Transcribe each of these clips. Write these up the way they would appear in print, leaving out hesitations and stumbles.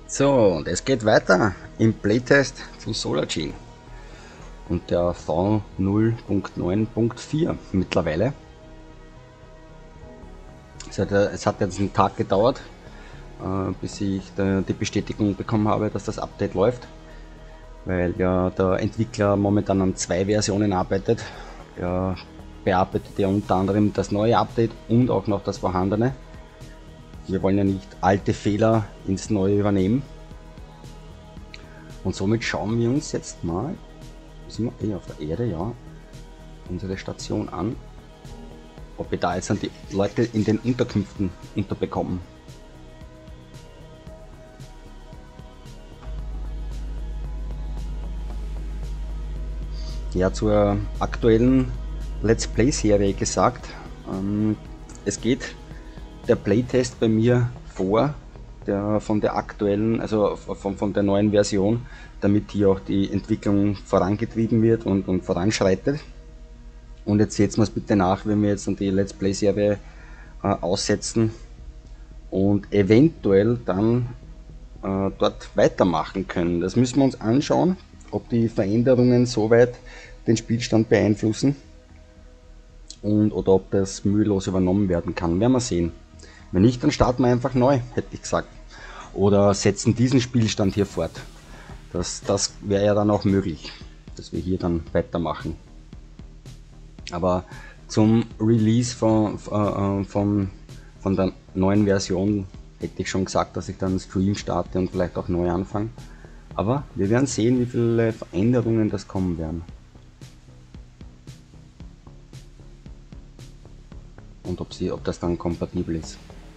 So, und es geht weiter im Playtest zu Solargene und der V0.9.4 mittlerweile. Es hat jetzt einen Tag gedauert, bis ich die Bestätigung bekommen habe, dass das Update läuft, weil ja der Entwickler momentan an 2 Versionen arbeitet. Er bearbeitet ja unter anderem das neue Update und auch noch das vorhandene. Wir wollen ja nicht alte Fehler ins neue übernehmen. Und somit schauen wir uns jetzt mal, sind wir auf der Erde, ja, unsere Station an, ob wir da jetzt die Leute in den Unterkünften unterbekommen. Ja, zur aktuellen Let's Play Serie gesagt, es geht der Playtest bei mir vor von der aktuellen, also von der neuen Version, damit hier auch die Entwicklung vorangetrieben wird und voranschreitet. Und jetzt seht mir es bitte nach, wenn wir jetzt dann die Let's Play Serie aussetzen und eventuell dann dort weitermachen können. Das müssen wir uns anschauen, ob die Veränderungen soweit den Spielstand beeinflussen oder ob das mühelos übernommen werden kann. Werden wir sehen. Wenn nicht, dann starten wir einfach neu, hätte ich gesagt. Oder setzen diesen Spielstand hier fort. Das wäre ja dann auch möglich, dass wir hier dann weitermachen. Aber zum Release von der neuen Version hätte ich schon gesagt, dass ich dann einen Stream starte und vielleicht auch neu anfange. Aber wir werden sehen, wie viele Veränderungen das kommen werden. Und ob das dann kompatibel ist.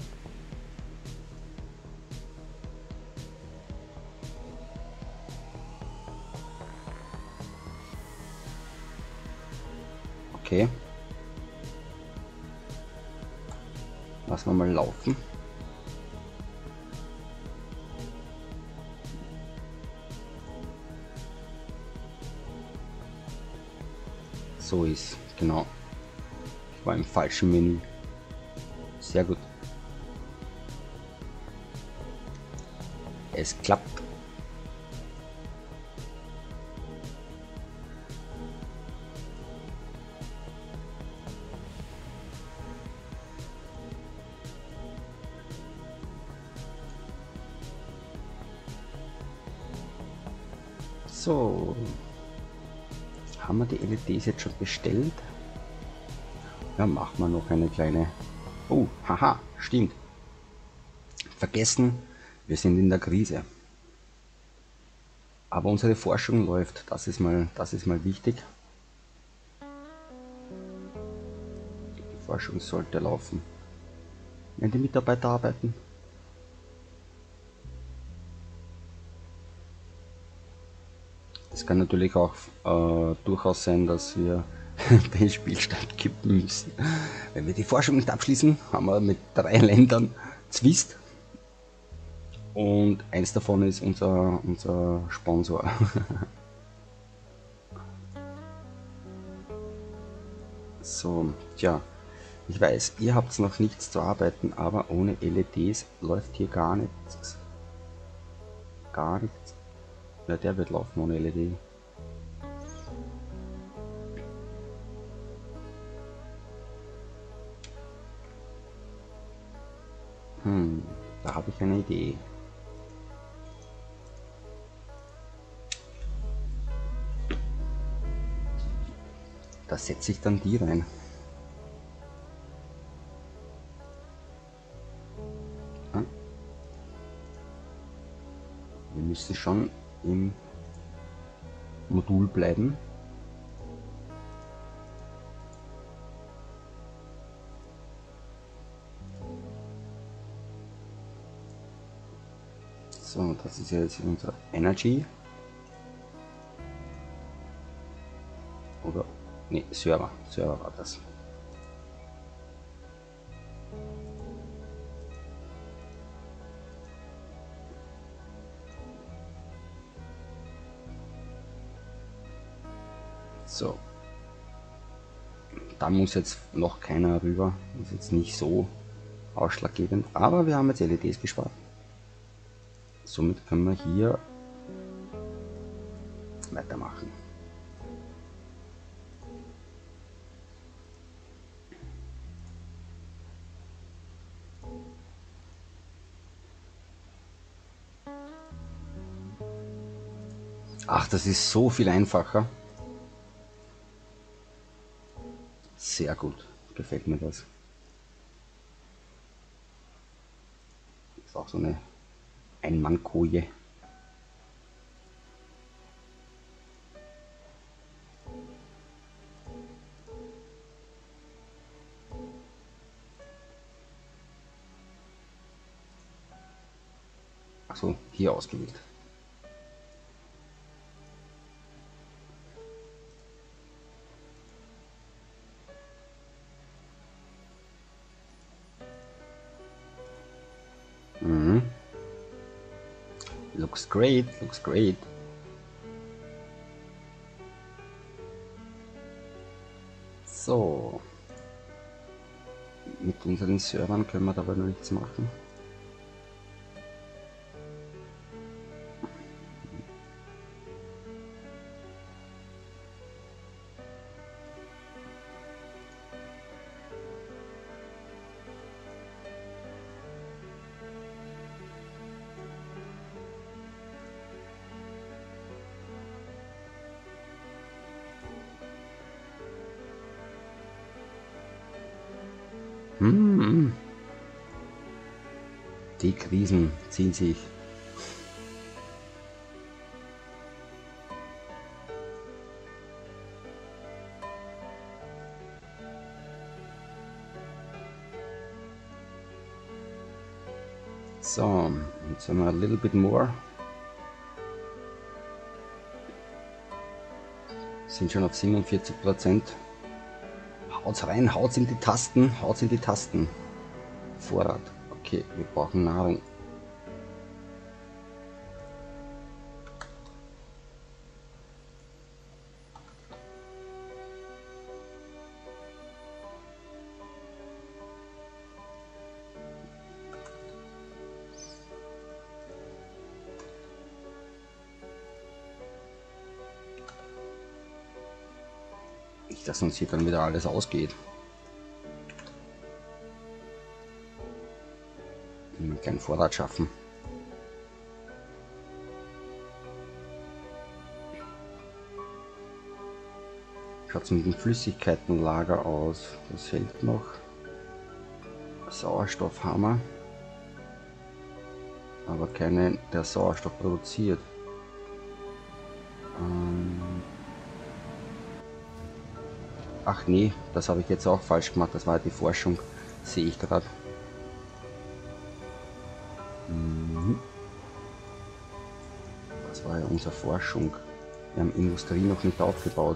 Okay. Lassen wir mal laufen. So ist, genau. Ich war im falschen Menü. Sehr gut. Es klappt. So, haben wir die LEDs jetzt schon bestellt? Ja, machen wir noch eine kleine. Oh, haha, stimmt. Vergessen, wir sind in der Krise. Aber unsere Forschung läuft, das ist mal wichtig. Die Forschung sollte laufen. Wenn die Mitarbeiter arbeiten. Es kann natürlich auch durchaus sein, dass wir den Spielstand kippen müssen. Wenn wir die Forschung nicht abschließen, haben wir mit 3 Ländern Zwist. Und eins davon ist unser Sponsor. So, tja, ich weiß, ihr habt noch nichts zu arbeiten, aber ohne LEDs läuft hier gar nichts. Gar nichts. Ja, der wird laufen ohne LED. Da habe ich eine Idee. Da setze ich dann die rein. Wir müssen schon im Modul bleiben. So, das ist jetzt unser Energy. Oder, ne, Server war das. So, da muss jetzt noch keiner rüber, ist jetzt nicht so ausschlaggebend, aber wir haben jetzt LEDs gespart. somit können wir hier weitermachen. Ach, das ist so viel einfacher. Sehr gut, gefällt mir das. Ist auch so eine Ein-Mann-Koje. Achso, hier ausgewählt. Looks great, looks great. So. Mit unseren Servern können wir dabei noch nichts machen. Die Krisen ziehen sich. So, jetzt haben wir a little bit more. Sind schon auf 47%. Haut's rein, haut's in die Tasten, haut's in die Tasten. Vorrat. Okay, wir brauchen Nahrung. Nicht, dass uns hier dann wieder alles ausgeht. Einen kleinen Vorrat schaffen. Schaut es mit dem Flüssigkeitenlager aus? Das hält noch. Sauerstoffhammer. Aber keinen, der Sauerstoff produziert. Ach nee, das habe ich jetzt auch falsch gemacht. Das war die Forschung, sehe ich gerade. Das war ja unsere Forschung. Wir haben Industrie noch nicht aufgebaut.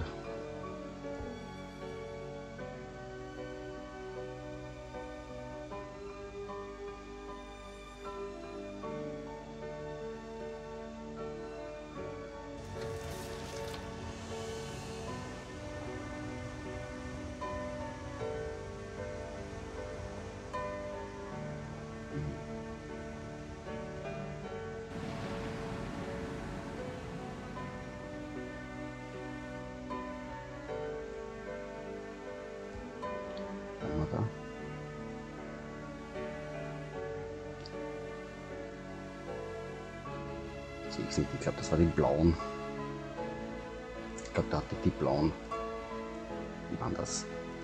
Ich glaube, das war die blauen. Ich glaube, da hatte die blauen. Wie waren das?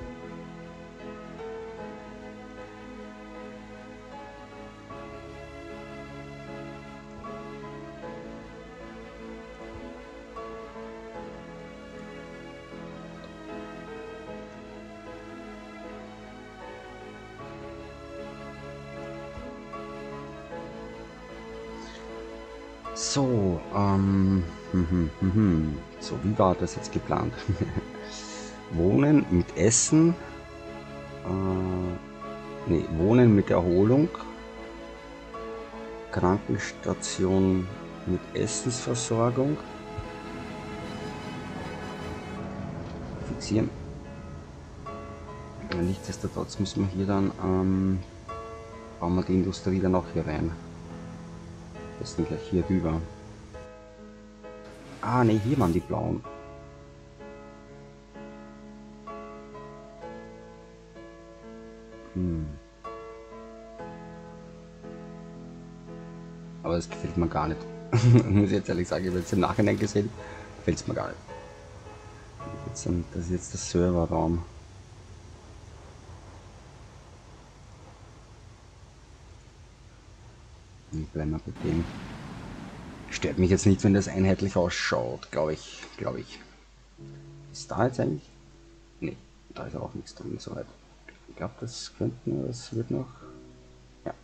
So, so, wie war das jetzt geplant? Wohnen mit Essen, nee, Wohnen mit Erholung, Krankenstation mit Essensversorgung, fixieren. Nichtsdestotrotz müssen wir hier dann, bauen wir die Industrie dann auch hier rein. besten gleich hier rüber. Ah ne, hier waren die blauen. Aber das gefällt mir gar nicht. Muss ich jetzt ehrlich sagen, ich habe jetzt im Nachhinein gesehen, gefällt es mir gar nicht. Das ist jetzt der Serverraum. Bleiben wir bei dem. Stört mich jetzt nicht, wenn das einheitlich ausschaut, glaube ich. Ist da jetzt eigentlich? Ne, da ist auch nichts drin, soweit. Ich glaube, das könnten, das wird noch. Ja.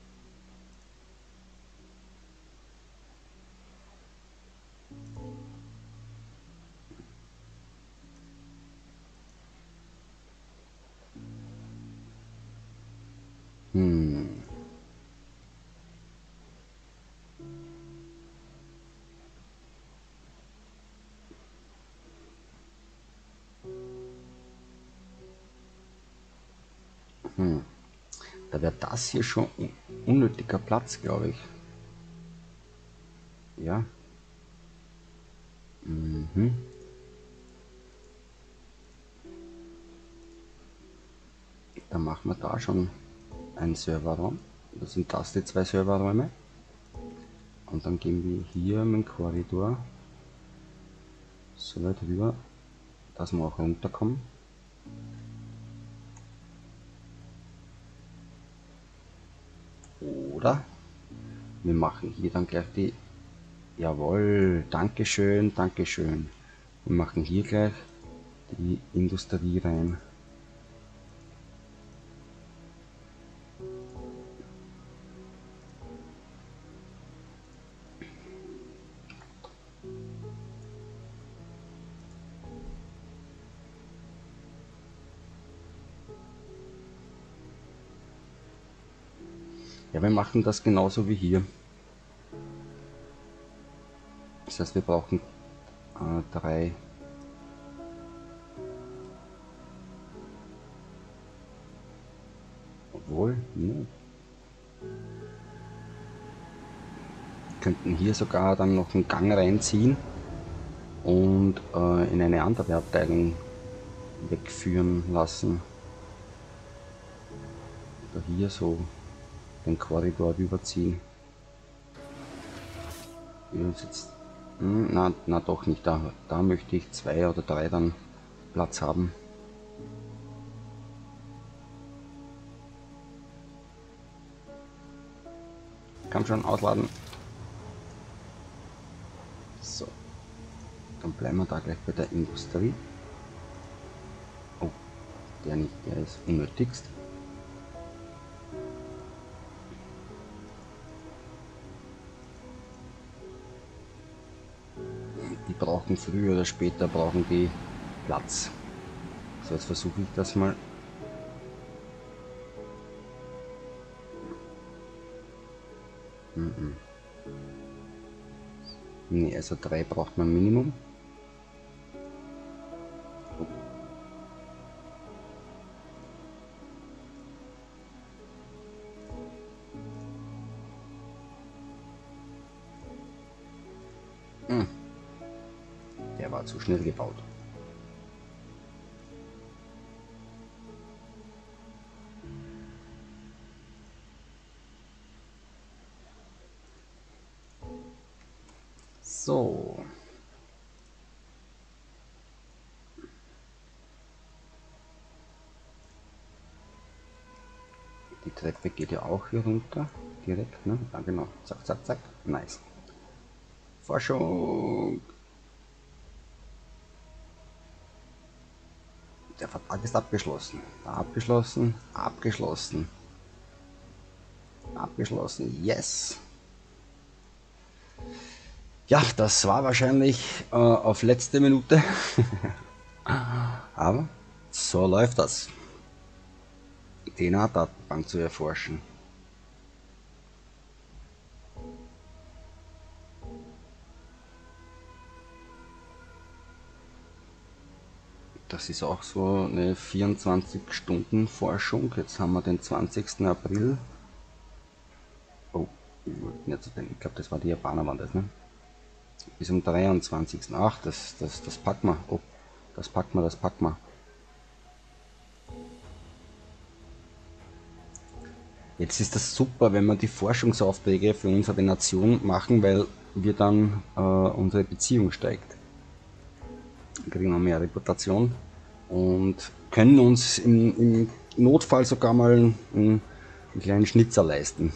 Da wäre das hier schon unnötiger Platz, glaube ich. Ja. Dann machen wir da schon einen Serverraum. Das sind das die zwei Serverräume. Und dann gehen wir hier mit dem Korridor so weit rüber, dass wir auch runterkommen. Oder wir machen hier dann gleich die. Jawohl, Dankeschön, Dankeschön. Wir machen hier gleich die Industrie rein. Ja, wir machen das genauso wie hier. Das heißt, wir brauchen 3. Obwohl, ne. Wir könnten hier sogar dann noch einen Gang reinziehen und in eine andere Abteilung wegführen lassen. Oder hier so den Korridor überziehen. Jetzt, na doch nicht, da möchte ich 2 oder 3 dann Platz haben. Kann schon ausladen. So, dann bleiben wir da gleich bei der Industrie. Oh, der nicht, der ist unnötigst. Die brauchen früher oder später brauchen die Platz. So, jetzt versuche ich das mal. Ne, also 3 braucht man Minimum. Der war zu schnell gebaut. So. Die Treppe geht ja auch hier runter. Direkt, ne? Ja, genau. Zack, zack, zack. Nice. Forschung. Der Vertrag ist abgeschlossen. Abgeschlossen. Abgeschlossen. Abgeschlossen. Yes. Ja, das war wahrscheinlich auf letzte Minute. Aber so läuft das. DNA-Datenbank zu erforschen. Das ist auch so eine 24-Stunden-Forschung. Jetzt haben wir den 20. April. Oh, Ja, ich glaube, das war die Japaner, waren das, ne? Bis zum 23. Ach, das packen wir. Oh, das packen wir, das packen wir. Jetzt ist das super, wenn wir die Forschungsaufträge für unsere Nation machen, weil wir dann unsere Beziehung steigt. Wir kriegen noch mehr Reputation und können uns im Notfall sogar mal einen kleinen Schnitzer leisten.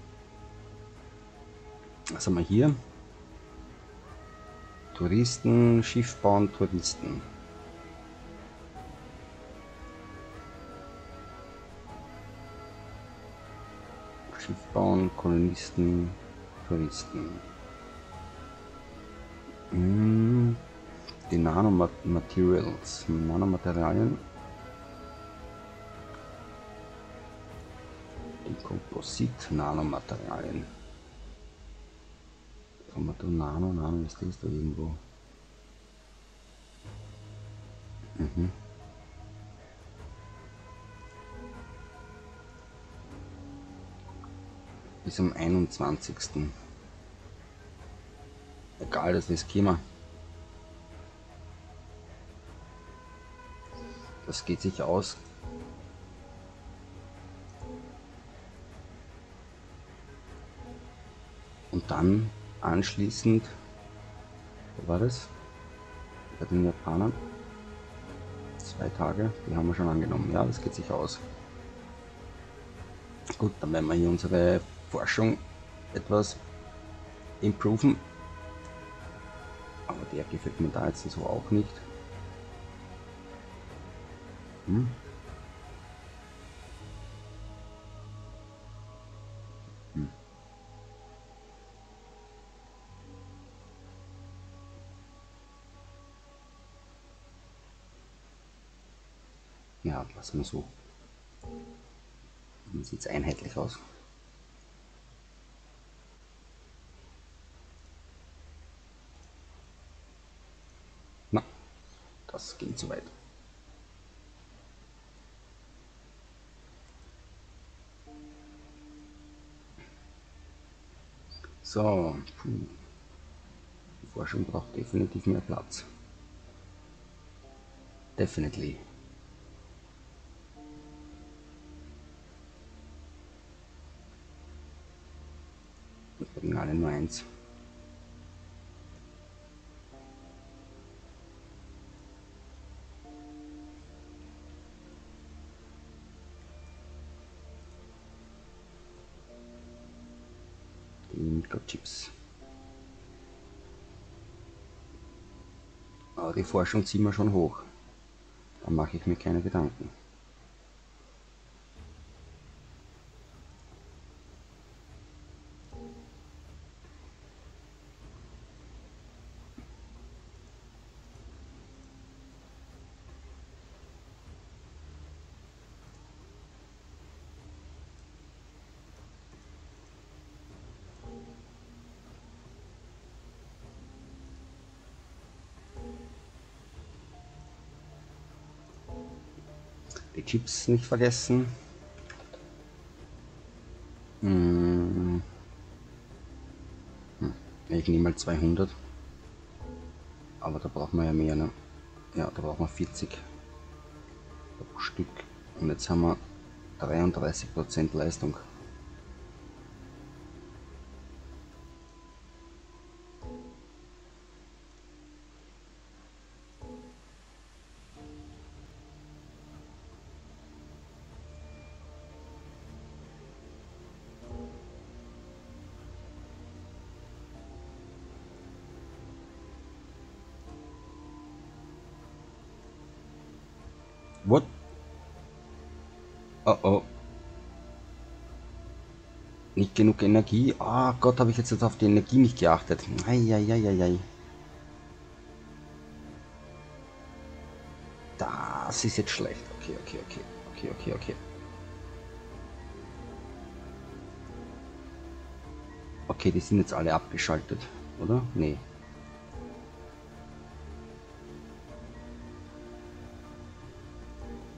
Was haben wir hier? Touristen, Schiff bauen, Touristen. Schiff bauen, Kolonisten, Touristen. Die Nanomaterials. Nanomaterialien. Die Komposit-Nanomaterialien. Haben wir da Nano, ist das da irgendwo? Bis am 21. Egal, das riskieren wir. Das geht sich aus. Und dann anschließend, wo war das? Bei den Japanern. 2 Tage, die haben wir schon angenommen. Ja, das geht sich aus. Gut, dann werden wir hier unsere Forschung etwas improven. Aber der gefällt mir da jetzt so auch nicht. Ja, lassen wir so. Dann sieht es einheitlich aus. Na, das ging zu weit. So, die Forschung braucht definitiv mehr Platz. Definitely. Wir kriegen alle nur 1. Die Mikrochips. Aber die Forschung ziehen wir schon hoch. Da mache ich mir keine Gedanken. Die Chips nicht vergessen. Ich nehme mal 200. Aber da brauchen wir ja mehr, ne? Ja, da brauchen wir 40 pro Stück. Und jetzt haben wir 33% Leistung. What? Oh oh. Nicht genug Energie. Ah Gott, habe ich jetzt auf die Energie nicht geachtet. Eieieiei. Das ist jetzt schlecht. Okay. Okay, die sind jetzt alle abgeschaltet, oder? Nee.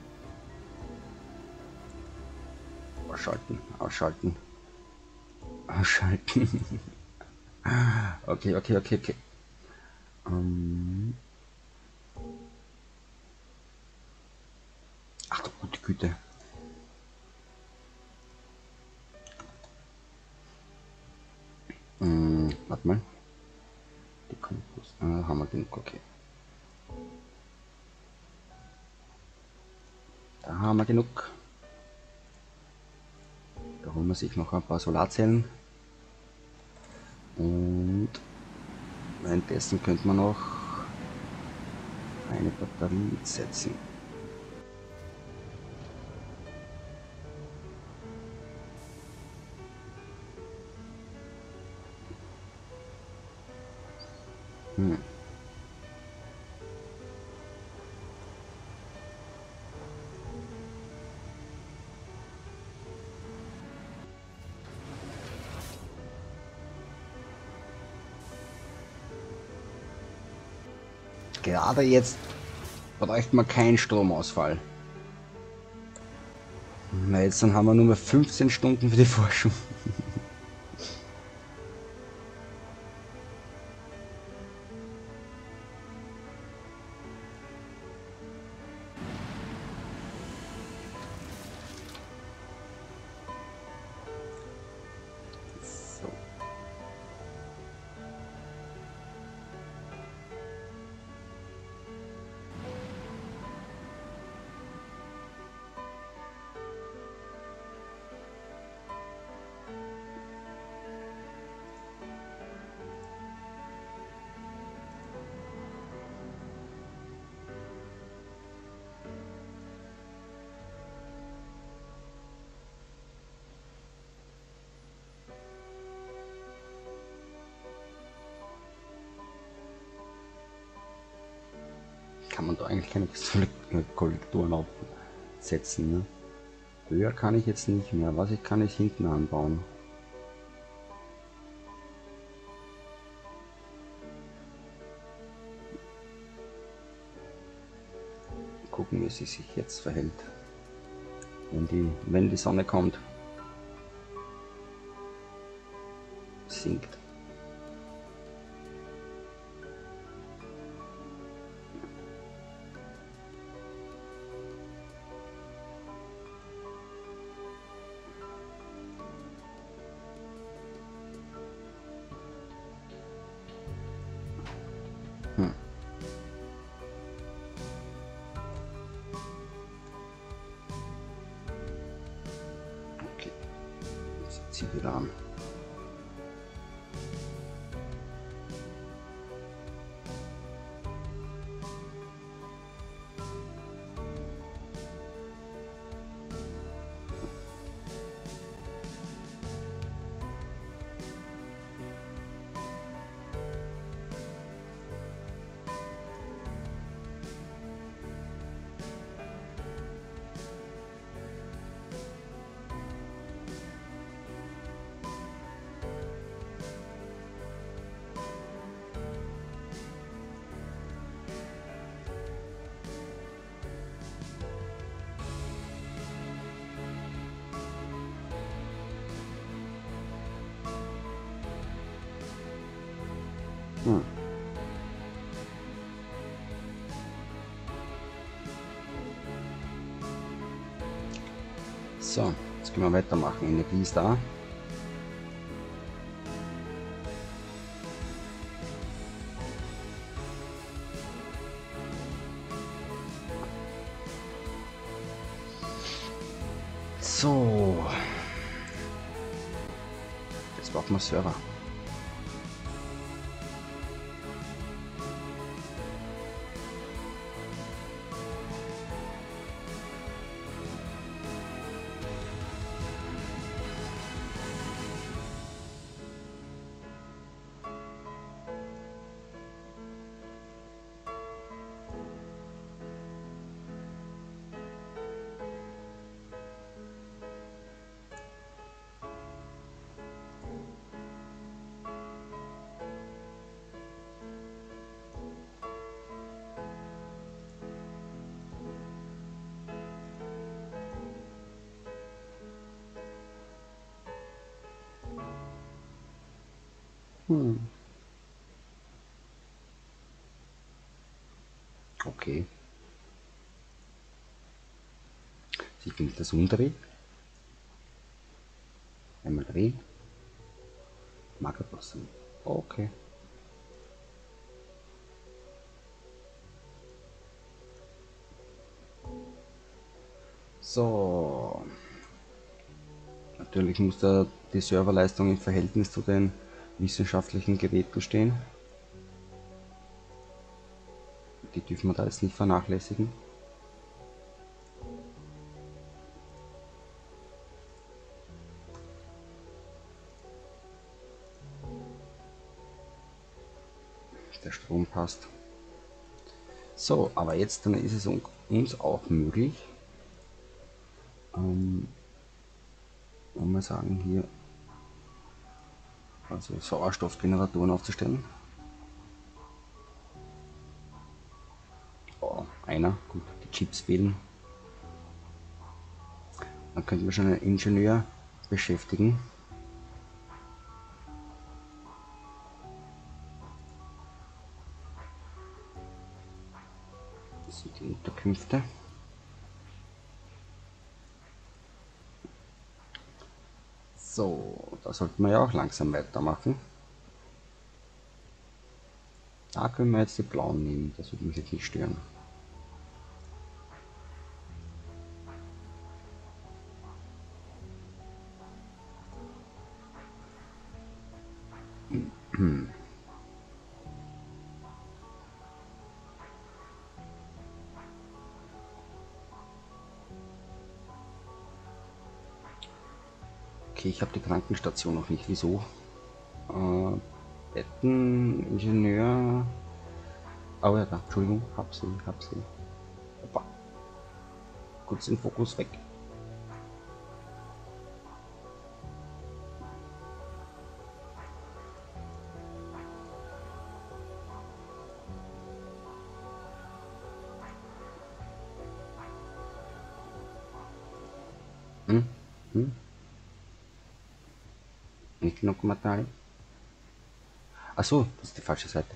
Ausschalten. Ausschalten. Okay, okay, okay, okay. Ach du gute Güte. Warte mal. Die Kompost. Haben wir genug, okay. Da haben wir genug. Da holen wir sich noch ein paar Solarzellen. Und währenddessen könnte man noch eine Batterie setzen. Gerade jetzt bräuchte man keinen Stromausfall. Na, jetzt dann haben wir nur mehr 15 Stunden für die Forschung. So. Kann man da eigentlich keine Kollektoren aufsetzen. Ne? Höher kann ich jetzt nicht mehr. Was ich kann, ich hinten anbauen. Gucken, wie sie sich jetzt verhält. Wenn die Sonne kommt. Sinkt. Okay, jetzt zieht sie wieder an. So, jetzt können wir weitermachen. Energie ist da. So. Jetzt brauchen wir Server. Okay. Sie findet das umdrehen. Einmal drehen. Marker passen. Okay. So. Natürlich muss da die Serverleistung im Verhältnis zu den wissenschaftlichen Geräten stehen. Die dürfen wir da jetzt nicht vernachlässigen. Der Strom passt. So, aber jetzt dann ist es uns auch möglich, mal sagen, hier also Sauerstoffgeneratoren aufzustellen. Oh, einer, gut, die Chips fehlen. Dann könnten wir schon einen Ingenieur beschäftigen. Das sind die Unterkünfte. So, da sollten wir ja auch langsam weitermachen. Da können wir jetzt die blauen nehmen, das würde mich jetzt nicht stören. Okay, ich habe die Krankenstation noch nicht. Wieso? Betteningenieur. Oh ja, da, Entschuldigung, hab sie. Opa. Kurz den Fokus weg. Nicht genug Material. Achso, das ist die falsche Seite.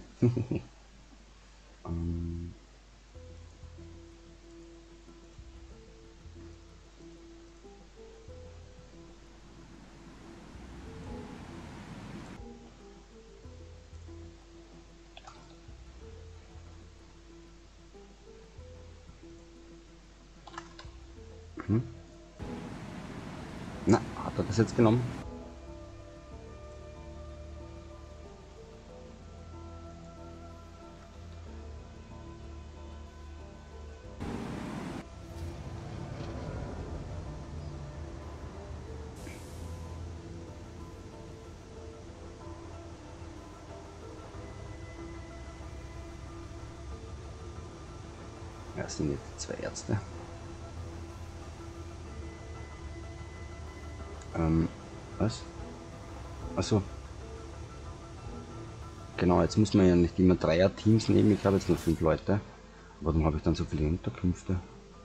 Na, hat er das jetzt genommen? Ja, das sind jetzt zwei Ärzte. Was? Achso. Genau, jetzt muss man ja nicht immer Dreier-Teams nehmen. Ich habe jetzt nur 5 Leute. Warum habe ich dann so viele Unterkünfte?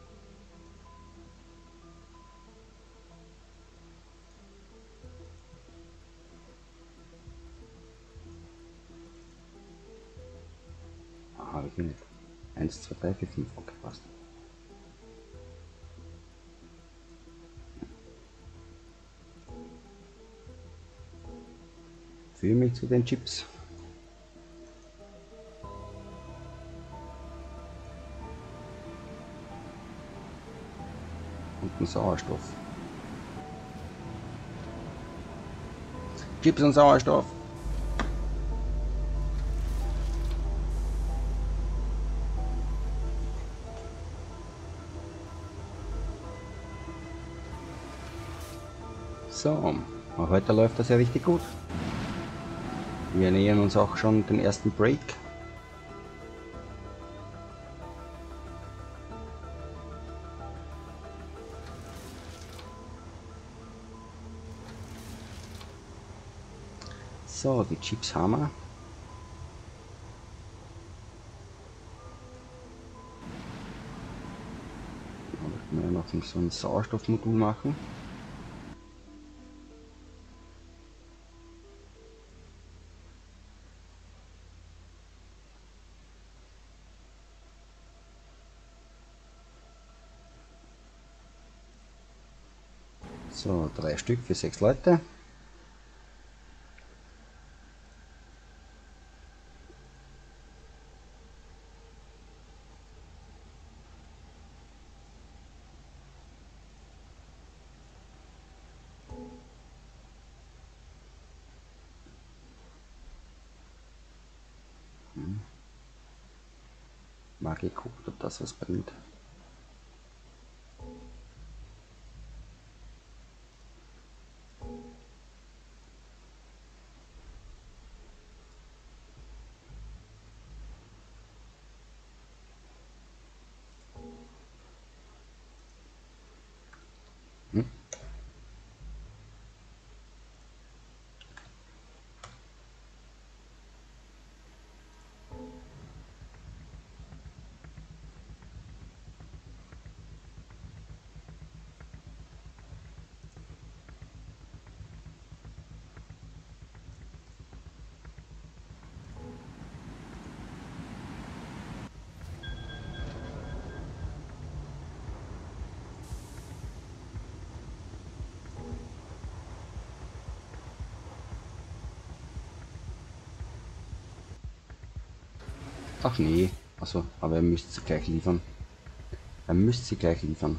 Ah, habe ich nicht. 1, 2, 3, 4, 5. Okay, passt. Führe mich zu den Chips. Und den Sauerstoff. Chips und Sauerstoff. So, heute läuft das ja richtig gut. Wir nähern uns auch schon den ersten Break. So, die Chips haben wir. Da möchten wir noch so ein Sauerstoffmodul machen. So, 3 Stück für 6 Leute. Mal geguckt, ob das was bringt. Ach nee, also, aber er müsste sie gleich liefern. Er müsste sie gleich liefern.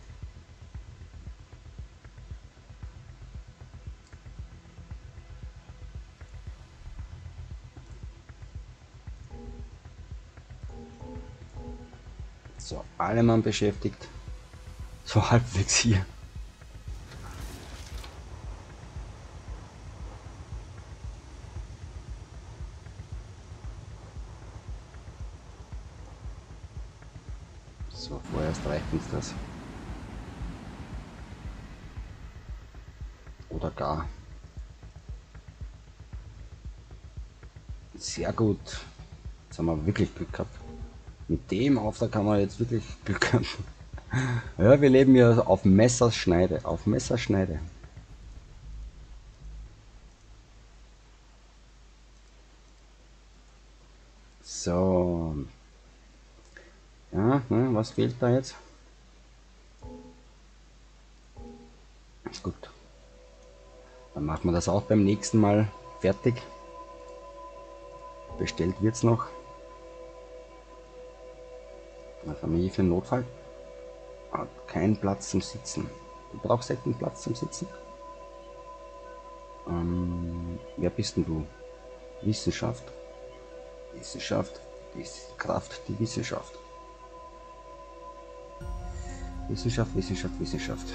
So, alle Mann beschäftigt. So halbwegs hier. So, vorerst reicht uns das. Oder gar. Sehr gut. Jetzt haben wir wirklich Glück gehabt. Mit dem Auftrag haben wir jetzt wirklich Glück gehabt. Ja, wir leben ja auf Messerschneide. Auf Messerschneide. So. Ja, ne, was fehlt da jetzt? Gut. Dann machen wir das auch beim nächsten Mal fertig. Bestellt wird's noch. Eine Familie für den Notfall. Hat keinen Platz zum Sitzen. Du brauchst echt einen Platz zum Sitzen. Wer bist denn du? Wissenschaft. Wissenschaft ist Kraft, die Wissenschaft. Wissenschaft, Wissenschaft, Wissenschaft.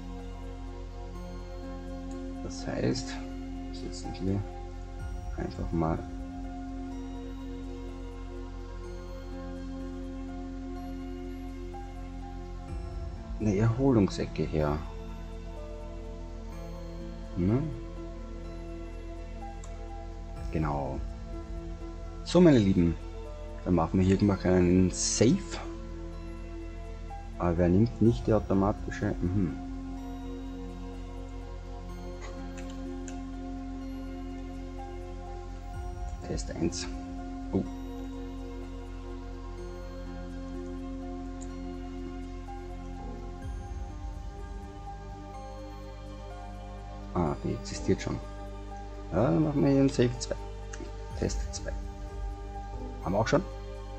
Das heißt, setzen wir einfach mal eine Erholungsecke her. Ne? Genau. So, meine Lieben, dann machen wir hier mal einen Save. Aber wer nimmt nicht die automatische? Test 1. Oh. Ah, die existiert schon. Ja, dann machen wir hier einen Save 2. Test 2. Haben wir auch schon?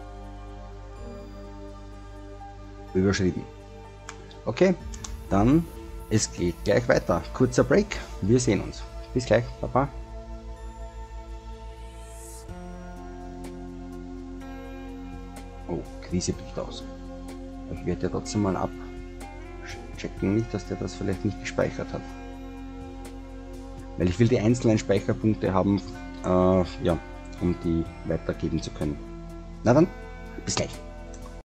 Überschrieben. Okay, dann es geht gleich weiter. Kurzer Break. Wir sehen uns. Bis gleich. Baba. Oh, Krise bricht aus. Ich werde ja trotzdem mal abchecken, nicht, dass der das vielleicht nicht gespeichert hat. Weil ich will die einzelnen Speicherpunkte haben, ja, um die weitergeben zu können. Na dann, bis gleich.